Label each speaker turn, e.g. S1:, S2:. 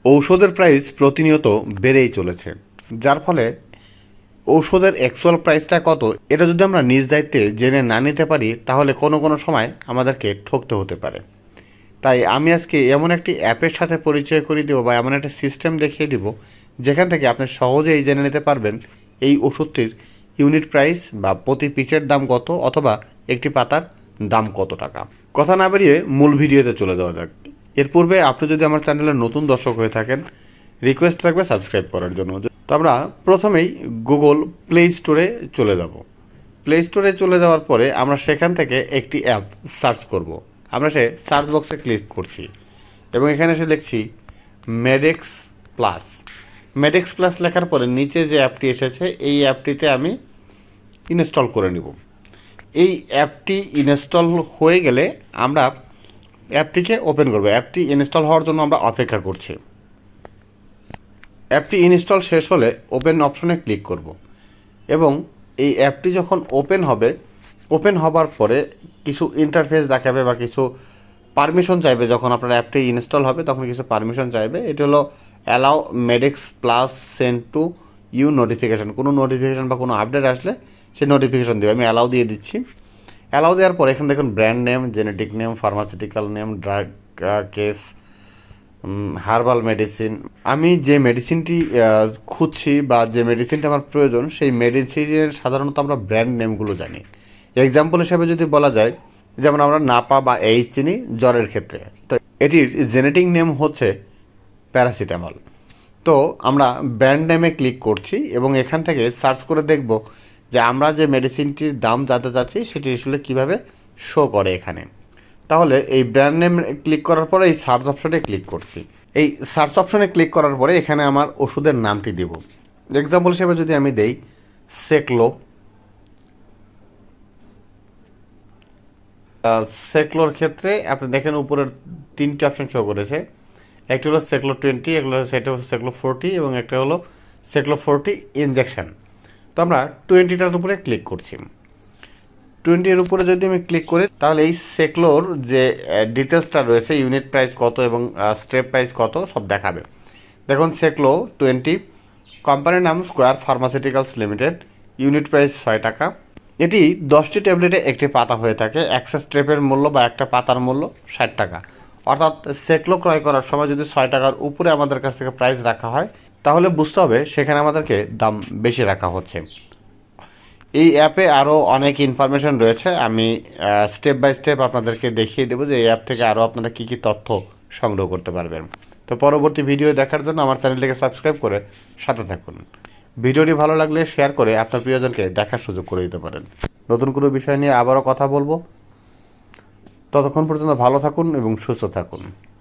S1: ঔষধের প্রাইস প্রতিনিয়ত বেড়েই চলেছে, যার ফলে ঔষধের অ্যাকচুয়াল প্রাইসটা কত এটা যদি আমরা নিজ দায়িত্বে জেনে না নিতে পারি তাহলে কোনো কোনো সময় আমাদেরকে ঠকতে হতে পারে। তাই আমি আজকে এমন একটি অ্যাপের সাথে পরিচয় করিয়ে দেবো বা এমন একটা সিস্টেম দেখিয়ে দিব যেখান থেকে আপনি সহজেই জেনে নিতে পারবেন এই ওষুধটির ইউনিট প্রাইস বা প্রতি পিসের দাম কত অথবা একটি পাতার দাম কত টাকা। কথা না বেরিয়ে মূল ভিডিওতে চলে যাওয়া যাক। এর পূর্বে আপনি যদি আমার চ্যানেলের নতুন দর্শক হয়ে থাকেন, রিকোয়েস্ট থাকবে সাবস্ক্রাইব করার জন্য। তো আমরা প্রথমেই গুগল প্লে স্টোরে চলে যাব। প্লে স্টোরে চলে যাওয়ার পরে আমরা সেখান থেকে একটি অ্যাপ সার্চ করব। আমরা সে সার্চ বক্সে ক্লিক করছি এবং এখানে এসে লিখছি মেডেক্স প্লাস। মেডেক্স প্লাস লেখার পরে নিচে যে অ্যাপটি এসেছে এই অ্যাপটিতে আমি ইনস্টল করে নিব। এই অ্যাপটি ইনস্টল হয়ে গেলে আমরা অ্যাপটিকে ওপেন করব। অ্যাপটি ইনস্টল হওয়ার জন্য আমরা অপেক্ষা করছি। অ্যাপটি ইনস্টল শেষ হলে ওপেন অপশনে ক্লিক করব এবং এই অ্যাপটি যখন ওপেন হবে, ওপেন হবার পরে কিছু ইন্টারফেস দেখাবে বা কিছু পারমিশন চাইবে। যখন আপনার অ্যাপটি ইনস্টল হবে তখন কিছু পারমিশন চাইবে। এটি হলো allow Medex plus send to you notification. কোনো নোটিফিকেশান বা কোনো আপডেট আসলে সে নোটিফিকেশান দেবে। আমি অ্যালাউ দিয়ে দিচ্ছি। অ্যালাউ দেওয়ার পর এখানে দেখুন brand name, generic name, pharmaceutical name, drug case, herbal medicine. আমি যে মেডিসিনটি খুঁজছি বা যে মেডিসিনটা আমার প্রয়োজন সেই মেডিসিনের সাধারণত আমরা ব্র্যান্ড নেমগুলো জানি। এক্সাম্পল হিসাবে যদি বলা যায়, যেমন আমরা নাপা বা এইচ চিনি জ্বরের ক্ষেত্রে, তো এটির জেনেটিক নেম হচ্ছে প্যারাসিটামল। তো আমরা ব্র্যান্ড নেমে ক্লিক করছি এবং এখান থেকে সার্চ করে দেখব যে আমরা যে মেডিসিনটির দাম জানতে চাচ্ছি সেটি আসলে কীভাবে শো করে এখানে। তাহলে এই ব্র্যান্ড নেম ক্লিক করার পরে এই সার্চ অপশনে ক্লিক করছি। এই সার্চ অপশনে ক্লিক করার পরে এখানে আমার ওষুধের নামটি দেব। এক্সাম্পল হিসেবে যদি আমি দেই সেক্লোর ক্ষেত্রে আপনি দেখেন উপরের তিনটি অপশন শো করেছে। একটি হলো সেক্লো 20, সেটা হলো সেক্লো 40 এবং একটা হলো সেক্লো 40 ইনজেকশন। তো আমরা 20টার উপরে ক্লিক করছি। 20-এর উপরে যদি আমি ক্লিক করি তাহলে এই সেক্লোর যে ডিটেলসটা রয়েছে, ইউনিট প্রাইস কত এবং স্টেপ প্রাইস কত সব দেখাবে। দেখুন সেক্লো 20, কোম্পানির নাম Square Pharmaceuticals Limited, unit price 6 টাকা। এটি 10টি ট্যাবলেটে একটি পাতা হয়ে থাকে। একটা স্ট্রেপের মূল্য বা একটা পাতার মূল্য 60 টাকা। অর্থাৎ সেক্লো ক্রয় করার সময় যদি 6 টাকার উপরে আমাদের কাছ থেকে প্রাইস রাখা হয় তাহলে বুঝতে হবে সেখানে আমাদেরকে দাম বেশি রাখা হচ্ছে। এই অ্যাপে আরও অনেক ইনফরমেশন রয়েছে। আমি স্টেপ বাই স্টেপ আপনাদেরকে দেখিয়ে দেবো যে এই অ্যাপ থেকে আরও আপনারা কী কী তথ্য সংগ্রহ করতে পারবেন। তো পরবর্তী ভিডিও দেখার জন্য আমার চ্যানেলটিকে সাবস্ক্রাইব করে সাথে থাকুন। ভিডিওটি ভালো লাগলে শেয়ার করে আপনার প্রিয়জনকে দেখার সুযোগ করে দিতে পারেন। নতুন কোনো বিষয় নিয়ে আবারও কথা বলবো। ততক্ষণ পর্যন্ত ভালো থাকুন এবং সুস্থ থাকুন।